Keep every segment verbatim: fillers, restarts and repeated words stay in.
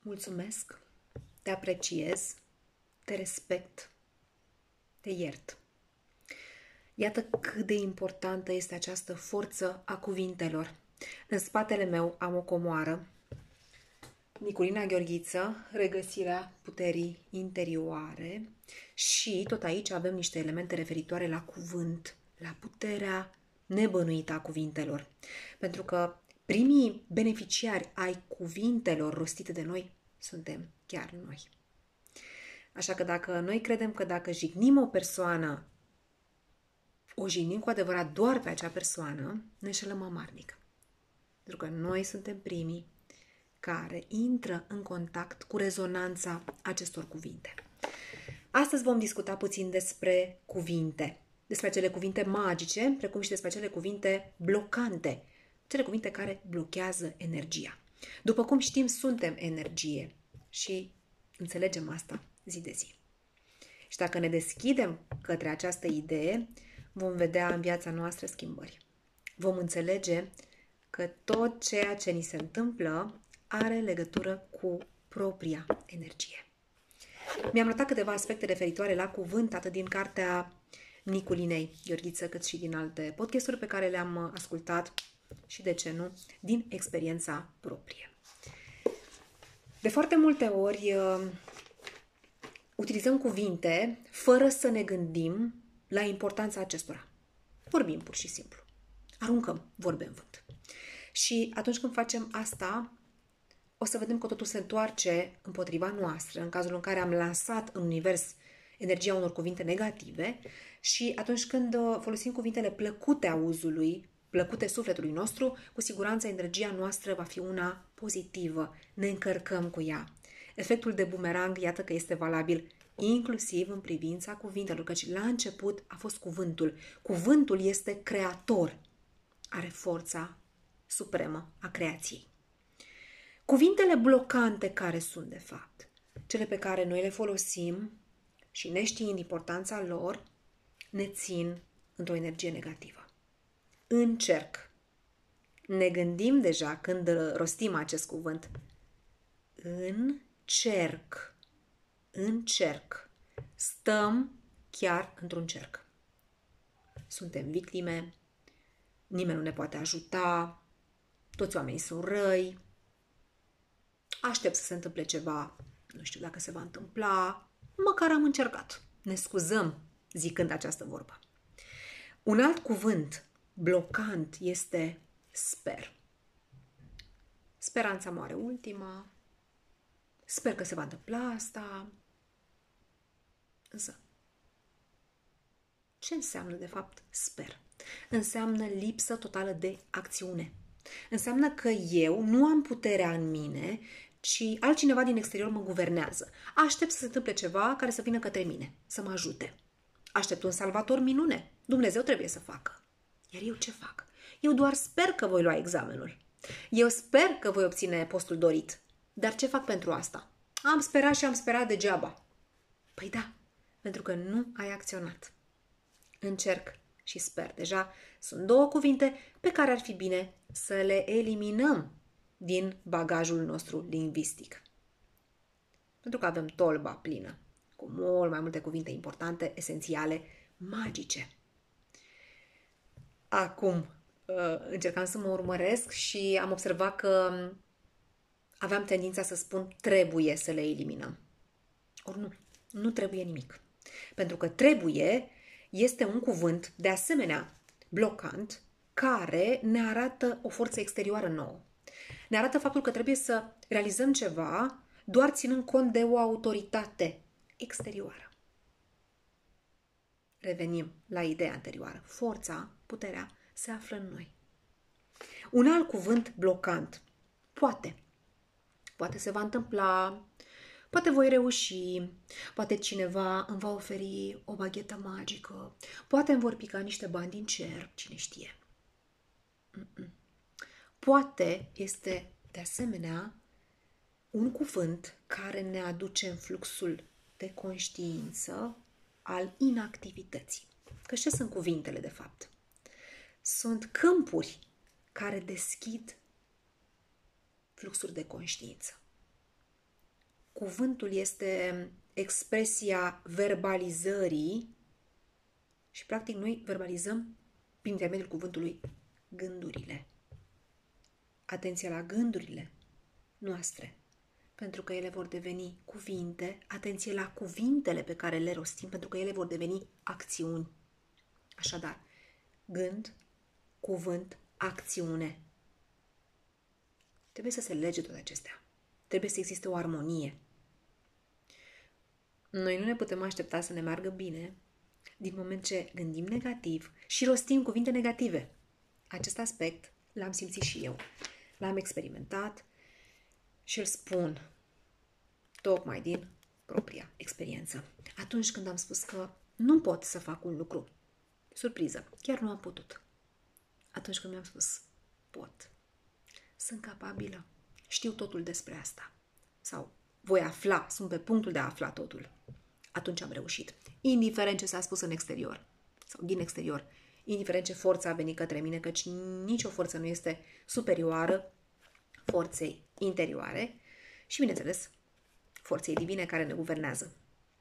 mulțumesc, te apreciez, te respect, te iert. Iată cât de importantă este această forță a cuvintelor. În spatele meu am o comoară, Niculina Gheorghiță, regăsirea puterii interioare, și tot aici avem niște elemente referitoare la cuvânt, la puterea nebănuită a cuvintelor. Pentru că primii beneficiari ai cuvintelor rostite de noi suntem chiar noi. Așa că dacă noi credem că dacă jignim o persoană, o jignim cu adevărat doar pe acea persoană, ne înșelăm amarnic. Pentru că noi suntem primii care intră în contact cu rezonanța acestor cuvinte. Astăzi vom discuta puțin despre cuvinte, despre acele cuvinte magice, precum și despre acele cuvinte blocante, cele cuvinte care blochează energia. După cum știm, suntem energie și înțelegem asta zi de zi. Și dacă ne deschidem către această idee, vom vedea în viața noastră schimbări. Vom înțelege că tot ceea ce ni se întâmplă are legătură cu propria energie. Mi-am notat câteva aspecte referitoare la cuvânt, atât din cartea Niculinei Gheorghiță, cât și din alte podcasturi pe care le-am ascultat și, de ce nu, din experiența proprie. De foarte multe ori utilizăm cuvinte fără să ne gândim la importanța acestora. Vorbim pur și simplu. Aruncăm vorbe în vânt. Și atunci când facem asta, o să vedem că totul se întoarce împotriva noastră, în cazul în care am lansat în univers energia unor cuvinte negative, și atunci când folosim cuvintele plăcute auzului, plăcute sufletului nostru, cu siguranță energia noastră va fi una pozitivă, ne încărcăm cu ea. Efectul de bumerang, iată că este valabil inclusiv în privința cuvintelor, căci la început a fost cuvântul. Cuvântul este creator, are forța supremă a creației. Cuvintele blocante care sunt, de fapt, cele pe care noi le folosim și neștiind importanța lor, ne țin într-o energie negativă. Încerc. Ne gândim deja când rostim acest cuvânt. Încerc. Încerc. Stăm chiar într-un cerc. Suntem victime, nimeni nu ne poate ajuta, toți oamenii sunt răi, aștept să se întâmple ceva, nu știu dacă se va întâmpla, măcar am încercat. Ne scuzăm zicând această vorbă. Un alt cuvânt blocant este sper. Speranța moare ultima, sper că se va întâmpla asta. Însă, ce înseamnă de fapt sper? Înseamnă lipsă totală de acțiune. Înseamnă că eu nu am puterea în mine, ci altcineva din exterior mă guvernează. Aștept să se întâmple ceva care să vină către mine, să mă ajute. Aștept un salvator minune. Dumnezeu trebuie să facă. Iar eu ce fac? Eu doar sper că voi lua examenul. Eu sper că voi obține postul dorit. Dar ce fac pentru asta? Am sperat și am sperat degeaba. Păi da, pentru că nu ai acționat. Încerc și sper. Deja sunt două cuvinte pe care ar fi bine să le eliminăm din bagajul nostru lingvistic. Pentru că avem tolba plină cu mult mai multe cuvinte importante, esențiale, magice. Acum încercam să mă urmăresc și am observat că aveam tendința să spun trebuie să le eliminăm. Ori nu, nu trebuie nimic. Pentru că trebuie este un cuvânt, de asemenea, blocant, care ne arată o forță exterioară nouă. Ne arată faptul că trebuie să realizăm ceva doar ținând cont de o autoritate exterioară. Revenim la ideea anterioară. Forța, puterea, se află în noi. Un alt cuvânt blocant. Poate. Poate se va întâmpla, poate voi reuși, poate cineva îmi va oferi o baghetă magică, poate îmi vor pica niște bani din cer, cine știe. Mm-mm. Poate este, de asemenea, un cuvânt care ne aduce în fluxul de conștiință al inactivității. Că ce sunt cuvintele, de fapt? Sunt câmpuri care deschid fluxuri de conștiință. cuvântul este expresia verbalizării și, practic, noi verbalizăm prin intermediul cuvântului gândurile. Atenție la gândurile noastre, pentru că ele vor deveni cuvinte. Atenție la cuvintele pe care le rostim, pentru că ele vor deveni acțiuni. Așadar, gând, cuvânt, acțiune. Trebuie să se lege toate acestea. Trebuie să existe o armonie. Noi nu ne putem aștepta să ne meargă bine din moment ce gândim negativ și rostim cuvinte negative. Acest aspect l-am simțit și eu. L-am experimentat și îl spun tocmai din propria experiență. Atunci când am spus că nu pot să fac un lucru, surpriză, chiar nu am putut. Atunci când mi-am spus, pot, sunt capabilă, știu totul despre asta. Sau voi afla, sunt pe punctul de a afla totul. Atunci am reușit. Indiferent ce s-a spus în exterior sau din exterior, indiferent ce forță a venit către mine, căci nicio forță nu este superioară forței interioare și, bineînțeles, forței divine care ne guvernează.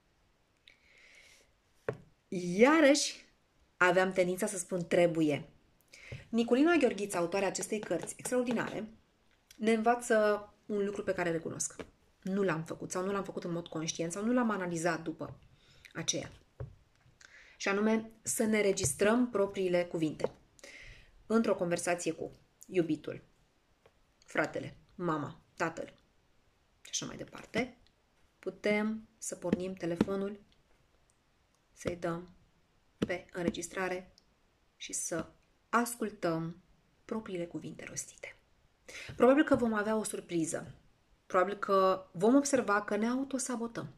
Iarăși aveam tendința să spun trebuie. Niculina Gheorghiță, autoarea acestei cărți extraordinare, ne învață un lucru pe care îl recunosc. Nu l-am făcut sau nu l-am făcut în mod conștient sau nu l-am analizat după aceea. Și anume să ne registrăm propriile cuvinte. Într-o conversație cu iubitul, fratele, mama, tatăl și așa mai departe, putem să pornim telefonul, să-i dăm pe înregistrare și să ascultăm propriile cuvinte rostite. Probabil că vom avea o surpriză. Probabil că vom observa că ne autosabotăm.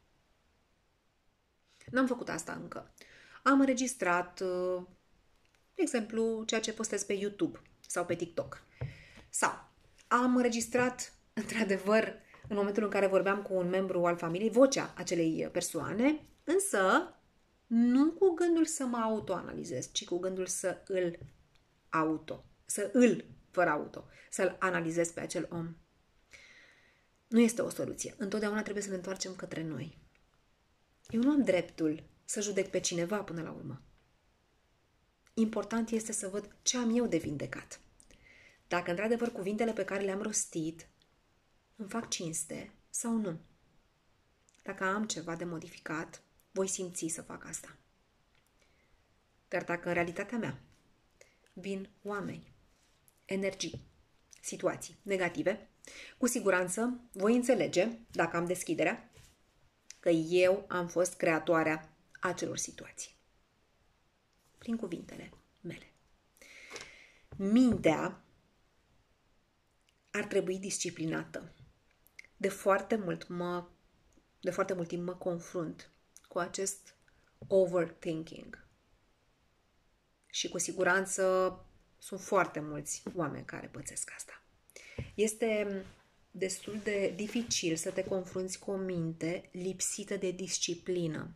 N-am făcut asta încă. Am înregistrat, de exemplu, ceea ce postez pe YouTube sau pe TikTok. Sau am înregistrat, într-adevăr, în momentul în care vorbeam cu un membru al familiei, vocea acelei persoane, însă nu cu gândul să mă autoanalizez, ci cu gândul să îl auto, să îl, fără auto, să-l analizez pe acel om. Nu este o soluție. Întotdeauna trebuie să ne întoarcem către noi. Eu nu am dreptul să judec pe cineva până la urmă. Important este să văd ce am eu de vindecat. Dacă într-adevăr cuvintele pe care le-am rostit îmi fac cinste sau nu. Dacă am ceva de modificat, voi simți să fac asta. Dar dacă în realitatea mea vin oameni, energii, situații negative, cu siguranță voi înțelege, dacă am deschiderea, că eu am fost creatoarea acelor situații. Prin cuvintele mele. Mintea ar trebui disciplinată. De foarte mult mă, de foarte mult timp mă confrunt cu acest overthinking. Și cu siguranță sunt foarte mulți oameni care pățesc asta. Este destul de dificil să te confrunți cu o minte lipsită de disciplină.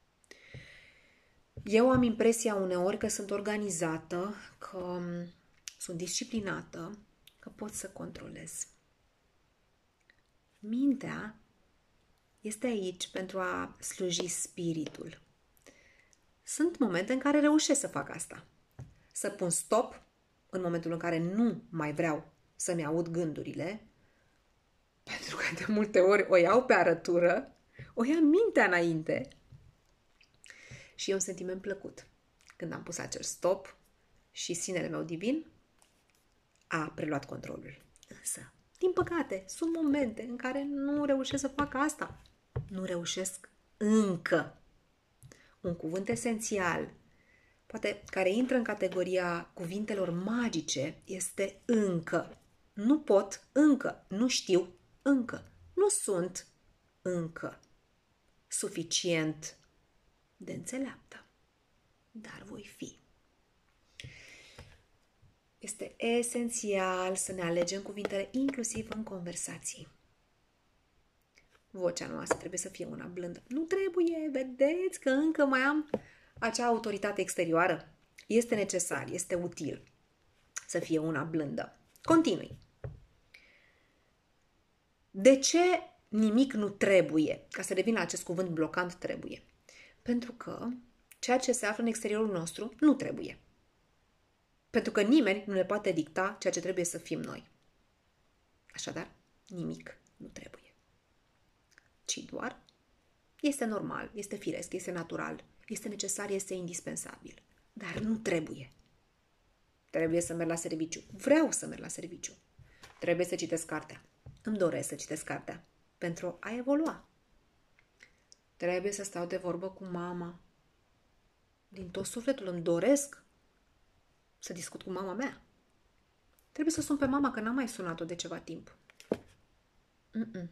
Eu am impresia uneori că sunt organizată, că sunt disciplinată, că pot să controlez. Mintea este aici pentru a sluji spiritul. Sunt momente în care reușesc să fac asta. Să pun stop în momentul în care nu mai vreau să-mi aud gândurile, pentru că de multe ori o iau pe arătură, o ia mintea înainte și e un sentiment plăcut. Când am pus acel stop și sinele meu divin a preluat controlul. Însă, din păcate, sunt momente în care nu reușesc să fac asta. Nu reușesc încă. Un cuvânt esențial, poate care intră în categoria cuvintelor magice, este încă. Nu pot încă, nu știu încă, nu sunt încă suficient de înțeleaptă, dar voi fi. Este esențial să ne alegem cuvintele inclusiv în conversații. Vocea noastră trebuie să fie una blândă. Nu trebuie, vedeți că încă mai am acea autoritate exterioară. Este necesar, este util să fie una blândă. Continui. De ce nimic nu trebuie. Ca să revin la acest cuvânt blocant, trebuie. Pentru că ceea ce se află în exteriorul nostru nu trebuie. Pentru că nimeni nu ne poate dicta ceea ce trebuie să fim noi. Așadar, nimic nu trebuie. Ci doar este normal, este firesc, este natural, este necesar, este indispensabil. Dar nu trebuie. Trebuie să merg la serviciu. Vreau să merg la serviciu. Trebuie să citesc cartea. Îmi doresc să citesc cartea pentru a evolua. Trebuie să stau de vorbă cu mama. Din tot sufletul îmi doresc să discut cu mama mea. Trebuie să sun pe mama, că n-am mai sunat-o de ceva timp. Mm-mm.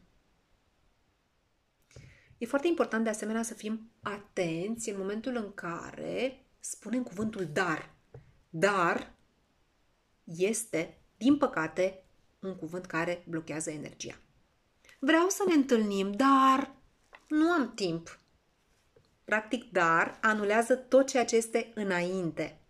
E foarte important de asemenea să fim atenți în momentul în care spunem cuvântul dar. Dar este, din păcate, un cuvânt care blochează energia. Vreau să ne întâlnim, dar nu am timp. Practic, dar anulează tot ceea ce este înainte.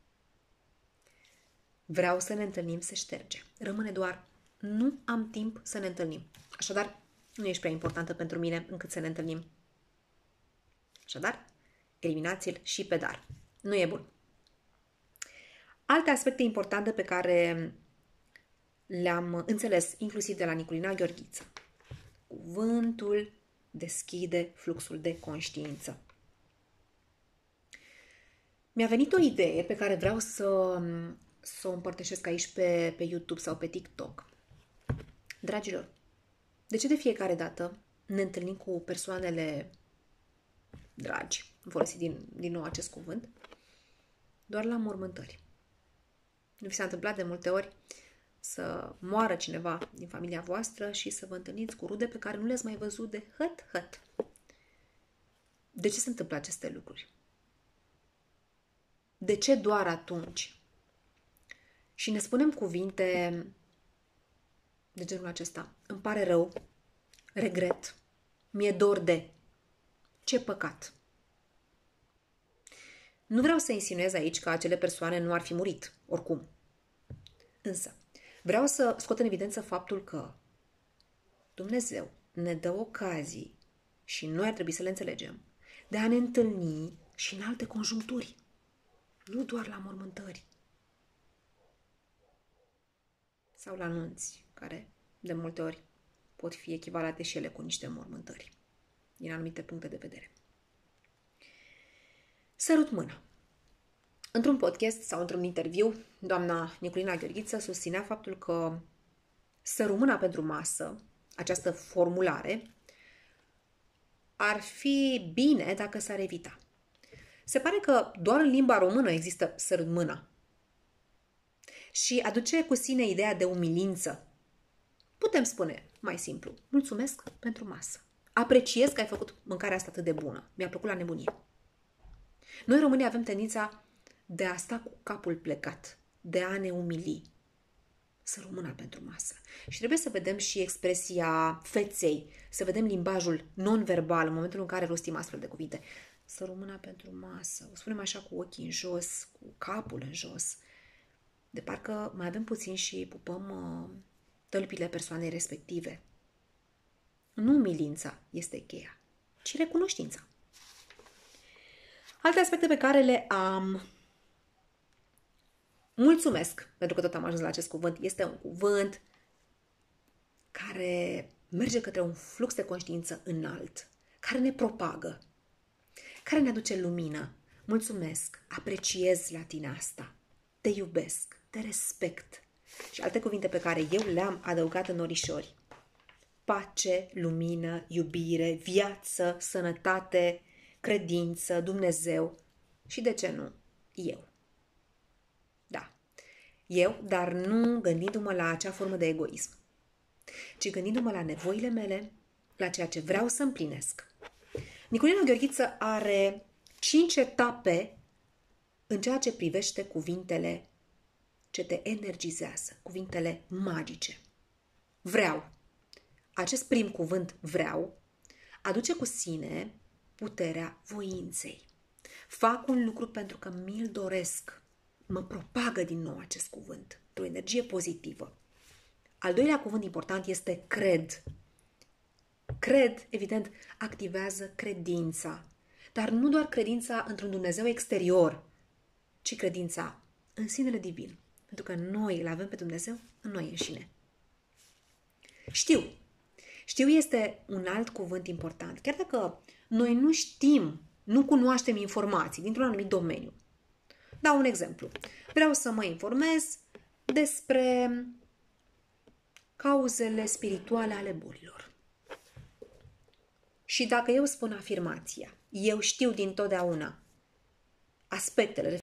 Vreau să ne întâlnim, se șterge. Rămâne doar nu am timp să ne întâlnim. Așadar, nu ești prea importantă pentru mine încât să ne întâlnim. Așadar, eliminați-l și pe dar. Nu e bun. Alte aspecte importante pe care le-am înțeles, inclusiv de la Niculina Gheorghiță. Cuvântul deschide fluxul de conștiință. Mi-a venit o idee pe care vreau să, să o împărtășesc aici pe, pe YouTube sau pe TikTok. Dragilor, de ce de fiecare dată ne întâlnim cu persoanele dragi, am folosit din, din nou acest cuvânt, doar la mormântări? Nu vi s-a întâmplat de multe ori să moară cineva din familia voastră și să vă întâlniți cu rude pe care nu le-ați mai văzut de hăt, hăt? De ce se întâmplă aceste lucruri? De ce doar atunci? Și ne spunem cuvinte de genul acesta. Îmi pare rău, regret, mi-e dor de. Ce păcat! Nu vreau să insinuez aici că acele persoane nu ar fi murit, oricum. Însă, vreau să scot în evidență faptul că Dumnezeu ne dă ocazii, și noi ar trebui să le înțelegem, de a ne întâlni și în alte conjuncturi. Nu doar la mormântări. Sau la nunți, care de multe ori pot fi echivalate și ele cu niște mormântări, din anumite puncte de vedere. Sărut mâna. Într-un podcast sau într-un interviu, doamna Niculina Gheorghiță susținea faptul că sărut mâna pentru masă, această formulare, ar fi bine dacă s-ar evita. Se pare că doar în limba română există sărut mâna. Și aduce cu sine ideea de umilință. Putem spune, mai simplu, mulțumesc pentru masă. Apreciez că ai făcut mâncarea asta atât de bună. Mi-a plăcut la nebunie. Noi românii avem tendința de a sta cu capul plecat, de a ne umili. Sărut mâna pentru masă. Și trebuie să vedem și expresia feței, să vedem limbajul non-verbal în momentul în care rostim astfel de cuvinte. Sărut mâna pentru masă. O spunem așa cu ochii în jos, cu capul în jos. De parcă mai avem puțin și pupăm uh, tălpile persoanei respective. Nu umilința este cheia, ci recunoștința. Alte aspecte pe care le am. Mulțumesc, pentru că tot am ajuns la acest cuvânt. Este un cuvânt care merge către un flux de conștiință înalt, care ne propagă, care ne aduce lumină. Mulțumesc, apreciez la tine asta, te iubesc, te respect. Și alte cuvinte pe care eu le-am adăugat în orișori. Pace, lumină, iubire, viață, sănătate, credință, Dumnezeu și, de ce nu, eu. Da, eu, dar nu gândindu-mă la acea formă de egoism, ci gândindu-mă la nevoile mele, la ceea ce vreau să împlinesc. Niculina Gheorghiță are cinci etape în ceea ce privește cuvintele ce te energizează, cuvintele magice. Vreau. Acest prim cuvânt, vreau, aduce cu sine puterea voinței. Fac un lucru pentru că mi-l doresc. Mă propagă din nou acest cuvânt, o energie pozitivă. Al doilea cuvânt important este cred. Cred, evident, activează credința. Dar nu doar credința într-un Dumnezeu exterior, ci credința în sinele divin. Pentru că noi îl avem pe Dumnezeu în noi înșine. Știu. Știu este un alt cuvânt important. Chiar dacă noi nu știm, nu cunoaștem informații dintr-un anumit domeniu. Dau un exemplu. Vreau să mă informez despre cauzele spirituale ale bolilor. Și dacă eu spun afirmația, eu știu dintotdeauna aspectele